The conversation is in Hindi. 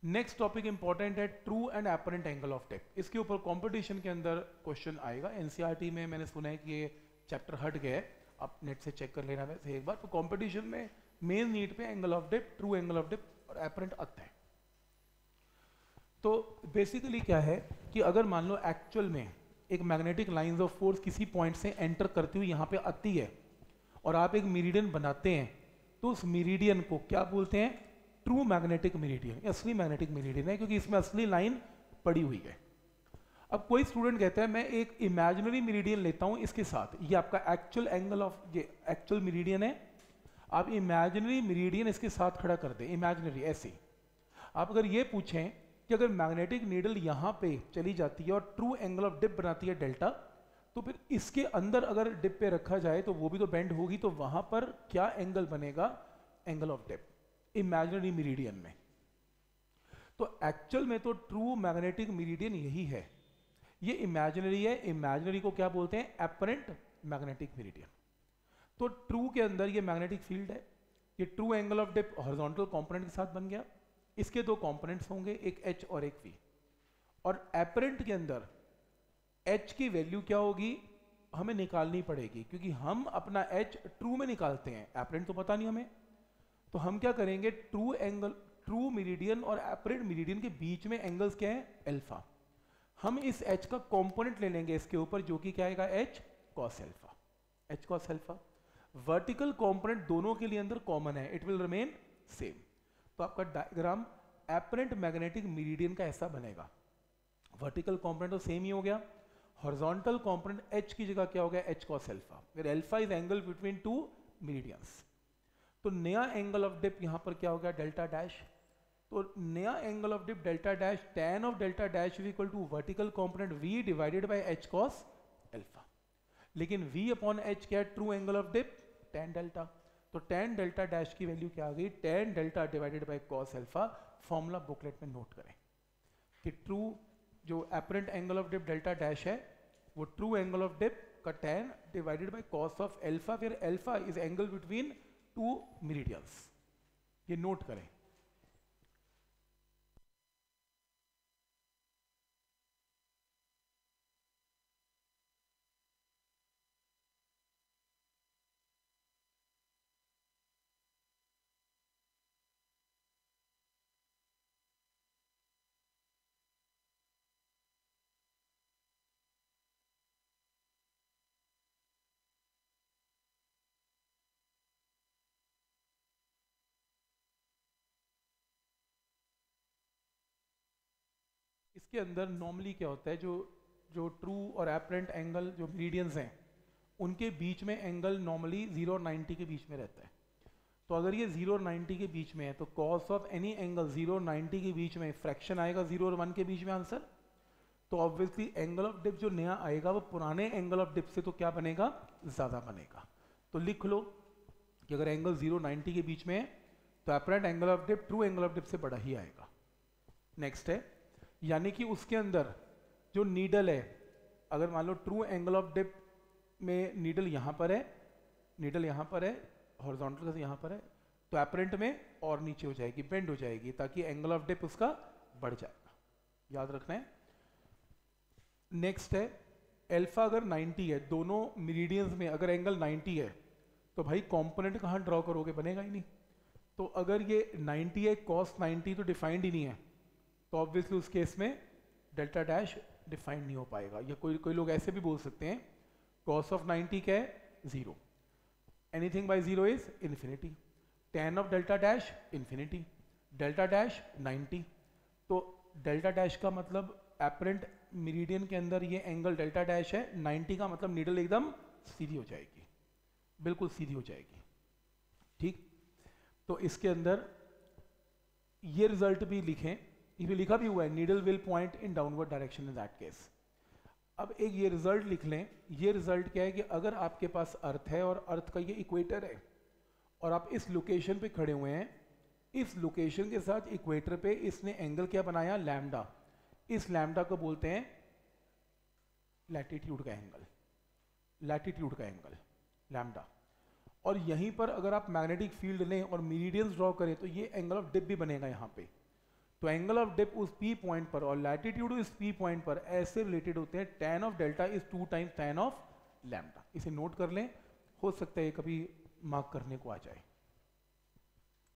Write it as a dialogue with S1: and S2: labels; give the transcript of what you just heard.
S1: नेक्स्ट टॉपिक इंपॉर्टेंट है true and apparent angle of depth. इसके ऊपर कंपटीशन के अंदर क्वेश्चन आएगा। एनसीईआरटी में मैंने सुना है कि ये चैप्टर हट गया है, आप नेट से चेक कर लेना वैसे एक बार। तो कंपटीशन में मेन नीड पे angle of depth, true angle of depth और एपरेंट आता है। तो बेसिकली क्या है कि अगर मान लो एक्चुअल में एक मैग्नेटिक लाइंस ऑफ फोर्स किसी पॉइंट से एंटर करती हुई यहाँ पे आती है और आप एक मेरिडियन बनाते हैं, तो उस मेरिडियन को क्या बोलते हैं? ट्रू मैग्नेटिक मेरिडियन, असली मैग्नेटिक मेरिडियन है, क्योंकि इसमें असली लाइन पड़ी हुई है। अब कोई स्टूडेंट कहता है मैं एक इमेजिनरी मेरिडियन लेता हूं इसके साथ, ये आपका एक्चुअल एंगल ऑफ, ये एक्चुअल मेरिडियन है, आप इमेजिनरी मेरिडियन इसके साथ खड़ा कर दें, इमेजिनरी ऐसे। आप अगर ये पूछें कि अगर मैग्नेटिक नीडल यहाँ पे चली जाती है और ट्रू एंगल ऑफ डिप बनाती है डेल्टा, तो फिर इसके अंदर अगर डिप पे रखा जाए तो वो भी तो बेंड होगी, तो वहां पर क्या एंगल बनेगा? Angle of dip imaginary meridian में। तो एक्चुअल में तो ट्रू मैग्नेटिक मेरिडियन यही है, ये इमेजिनरी है। इमेजिनरी को क्या बोलते हैं? Apparent magnetic meridian. तो ट्रू के अंदर ये मैग्नेटिक फील्ड है, ये true angle of dip horizontal component के साथ बन गया। इसके दो कंपोनेंट्स होंगे, एक एच और एक वी। और एपरेंट के अंदर एच की वैल्यू क्या होगी हमें निकालनी पड़ेगी, क्योंकि हम अपना एच ट्रू में निकालते हैं, एपरेंट तो पता नहीं हमें। तो हम क्या करेंगे? ट्रू एंगल, ट्रू मेरिडियन और एपरेंट मेरिडियन के बीच में एंगल्स क्या है? अल्फा। हम इस एच का कंपोनेंट ले लेंगे इसके ऊपर, जो कि क्या आएगा? H cos alpha, H cos alpha. Vertical component दोनों के लिए अंदर कॉमन है, इट विल रिमेन सेम। तो आपका डायग्राम एपरेंट मैग्नेटिक मेरिडियन का ऐसा बनेगा। वर्टिकल कंपोनेंट तो सेम ही हो गया, हॉरिजॉन्टल कंपोनेंट एच की जगह क्या हो गया? H cos alpha, where alpha is angle between two meridians. तो नया एंगल ऑफ डिप यहां पर क्या हो गया? Delta dash. तो नया angle of dip delta dash, tan of delta dash is equal to vertical component v divided by h cos alpha. लेकिन v अपॉन h क्या है? True angle of dip tan delta. तो tan डेल्टा डैश की वैल्यू क्या आ गई? tan delta divided by cos alpha. Formula booklet में नोट करें कि ट्रू जो apparent angle of dip delta dash है वो ट्रू एंगल ऑफ डिप का tan divided by cos of alpha, फिर alpha is angle between two meridians. ये नोट करें। इसके अंदर नॉर्मली क्या होता है, जो ट्रू और एपरेंट एंगल जो मेरिडियंस हैं उनके बीच में एंगल नॉर्मली 0 और 90 के बीच में रहता है। तो अगर ये 0 और 90 के बीच में है तो कॉस ऑफ एनी एंगल 0 और 90 के बीच में फ्रैक्शन आएगा 0 और 1 के बीच में आंसर। तो ऑब्वियसली एंगल ऑफ डिप जो नया आएगा वो पुराने एंगल ऑफ डिप से तो क्या बनेगा? ज़्यादा बनेगा। तो लिख लो कि अगर एंगल 0 90 के बीच में है तो apparent angle of dip true angle of dip से बड़ा ही आएगा। नेक्स्ट है, यानी कि उसके अंदर जो नीडल है, अगर मान लो ट्रू एंगल ऑफ डिप में नीडल यहाँ पर है, नीडल यहाँ पर है, हॉरिजॉन्टल से यहाँ पर है, तो एपरेंट में और नीचे हो जाएगी, बेंड हो जाएगी, ताकि एंगल ऑफ डिप उसका बढ़ जाएगा। याद रखना है। नेक्स्ट है, अल्फा अगर 90 है, दोनों मेरिडियंस में अगर एंगल 90 है तो भाई कंपोनेंट कहाँ ड्रॉ करोगे? बनेगा ही नहीं। तो अगर ये 90 है, कॉस 90 तो डिफाइंड ही नहीं है, तो ऑब्वियसली उस केस में डेल्टा डैश डिफाइंड नहीं हो पाएगा। या कोई लोग ऐसे भी बोल सकते हैं कॉस ऑफ 90 क्या है? 0, anything by 0 is infinity, tan of delta dash infinity, delta dash 90। तो डेल्टा डैश का मतलब एपरेंट मेरिडियन के अंदर ये एंगल डेल्टा डैश है, 90 का मतलब नीडल एकदम सीधी हो जाएगी, बिल्कुल सीधी हो जाएगी। ठीक, तो इसके अंदर ये रिजल्ट भी लिखें, ये लिखा भी हुआ है, needle will point in downward direction in that case. अब एक ये रिजल्ट लिख लें। ये रिजल्ट क्या है कि अगर आपके पास अर्थ है और अर्थ का ये इक्वेटर है और आप इस लोकेशन पे खड़े हुए हैं, इस लोकेशन के साथ इक्वेटर पे इसने एंगल क्या बनाया? लैम्डा। इस लैम्डा को बोलते हैं लैटिट्यूड का एंगल, लैटिट्यूड का एंगल लैम्डा। और यहीं पर अगर आप मैग्नेटिक फील्ड लें और मेरिडियंस ड्रॉ करें तो ये एंगल ऑफ डिप भी बनेगा यहाँ पे। तो एंगल ऑफ डिप उस पी पॉइंट पर और लैटिट्यूड इस पी पॉइंट पर ऐसे रिलेटेड होते हैं, tan of delta is 2 times tan of lambda. इसे नोट कर लें, हो सकता है कभी मार्क करने को आ जाए।